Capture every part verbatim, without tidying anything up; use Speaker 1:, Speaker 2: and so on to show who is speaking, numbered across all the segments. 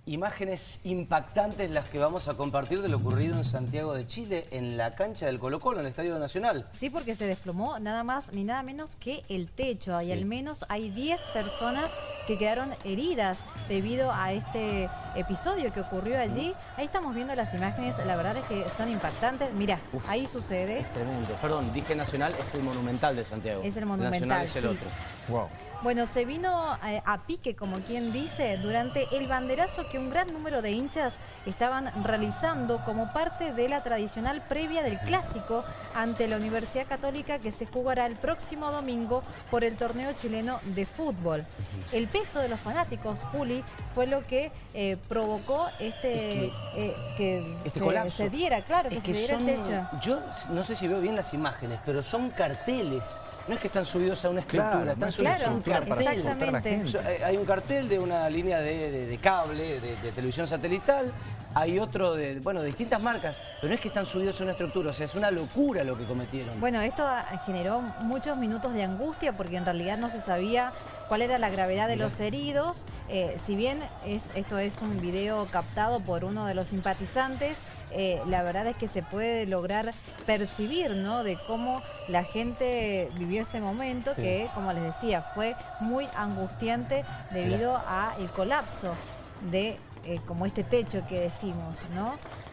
Speaker 1: Imágenes impactantes las que vamos a compartir de lo ocurrido en Santiago de Chile, en la cancha del Colo-Colo, en el Estadio Nacional.
Speaker 2: Sí, porque se desplomó nada más ni nada menos que el techo. Y sí. Al menos hay diez personas que quedaron heridas debido a este episodio que ocurrió allí. Ahí estamos viendo las imágenes, la verdad es que son impactantes. Mirá, Uf, ahí sucede.
Speaker 1: Es tremendo. Perdón, dije Nacional, es el Monumental de Santiago.
Speaker 2: Es el Monumental,
Speaker 1: Nacional es el
Speaker 2: sí.
Speaker 1: otro. Wow.
Speaker 2: Bueno, se vino eh, a pique, como quien dice, durante el banderazo que un gran número de hinchas estaban realizando como parte de la tradicional previa del Clásico ante la Universidad Católica, que se jugará el próximo domingo por el torneo chileno de fútbol. El peso de los fanáticos, Juli, fue lo que eh, provocó este,
Speaker 1: es que,
Speaker 2: eh, que
Speaker 1: este
Speaker 2: se,
Speaker 1: colapso.
Speaker 2: se diera, claro, que,
Speaker 1: es
Speaker 2: se
Speaker 1: que
Speaker 2: diera
Speaker 1: son,
Speaker 2: el techo.
Speaker 1: Yo no sé si veo bien las imágenes, pero son carteles. No es que están subidos a una estructura,
Speaker 3: claro,
Speaker 1: están subidos
Speaker 2: claro,
Speaker 1: a un cartel.
Speaker 2: Exactamente.
Speaker 1: Hay un cartel de una línea de, de, de cable, de, de televisión satelital, hay otro de, bueno, de distintas marcas, pero no es que están subidos a una estructura, o sea, es una locura lo que cometieron.
Speaker 2: Bueno, esto generó muchos minutos de angustia porque en realidad no se sabía cuál era la gravedad de los heridos. Eh, si bien es, esto es un video captado por uno de los simpatizantes, eh, la verdad es que se puede lograr percibir, ¿no?, de cómo la gente vivió ese momento, sí. que, como les decía, fue muy angustiante debido al colapso de eh, como este techo que decimos, ¿no?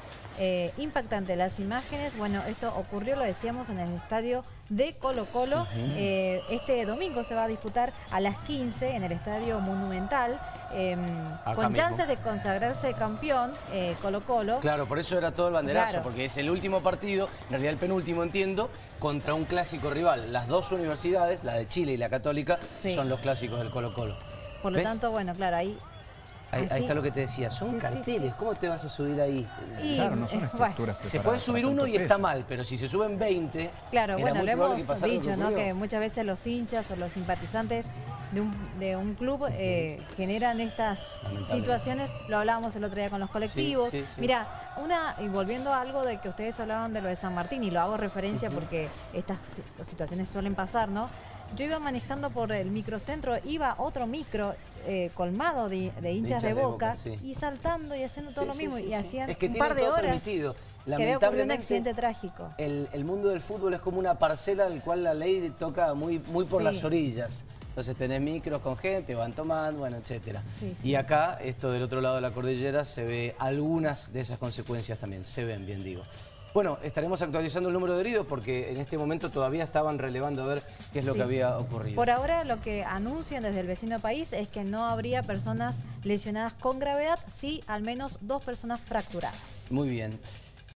Speaker 2: Eh, impactante las imágenes. Bueno, esto ocurrió, lo decíamos, en el estadio de Colo-Colo. Uh-huh. eh, este domingo se va a disputar a las quince en el estadio Monumental, eh, con mismo. chances de consagrarse campeón eh, Colo-Colo.
Speaker 1: Claro, por eso era todo el banderazo,
Speaker 2: claro.
Speaker 1: porque es el último partido, en realidad el penúltimo, entiendo, contra un clásico rival. Las dos universidades, la de Chile y la Católica, sí. son los clásicos del Colo-Colo.
Speaker 2: Por lo ¿Ves? tanto, bueno, claro, ahí...
Speaker 1: Ahí, ahí está lo que te decía, son sí, carteles, sí, sí. ¿Cómo te vas a subir ahí?
Speaker 3: Y, claro, no son estructuras
Speaker 1: bueno, se puede subir uno y peso. Está mal, pero si se suben veinte...
Speaker 2: Claro, bueno, lo hemos
Speaker 1: que
Speaker 2: dicho,
Speaker 1: lo
Speaker 2: ¿no?, que muchas veces los hinchas o los simpatizantes de un, de un club eh, generan estas situaciones. Lo hablábamos el otro día con los colectivos. Sí, sí, sí. Mira, una, y volviendo a algo de que ustedes hablaban de lo de San Martín, y lo hago referencia uh-huh. porque estas situaciones suelen pasar, ¿no? Yo iba manejando por el microcentro, iba otro micro eh, colmado de, de hinchas de, de Boca, de Boca sí. y saltando y haciendo todo sí, lo mismo. Sí, sí, y sí. hacían
Speaker 1: es que
Speaker 2: un par de horas
Speaker 1: permitido.
Speaker 2: que había ocurrido un accidente trágico.
Speaker 1: El, el mundo del fútbol es como una parcela al cual la ley toca muy, muy por sí. las orillas. Entonces tenés micros con gente, van tomando, bueno, etcétera. Sí, sí. Y acá, esto del otro lado de la cordillera, se ve algunas de esas consecuencias también. Se ven, bien digo. Bueno, estaremos actualizando el número de heridos porque en este momento todavía estaban relevando a ver qué es lo sí. que había ocurrido.
Speaker 2: Por ahora lo que anuncian desde el vecino país es que no habría personas lesionadas con gravedad, sí al menos dos personas fracturadas.
Speaker 1: Muy bien.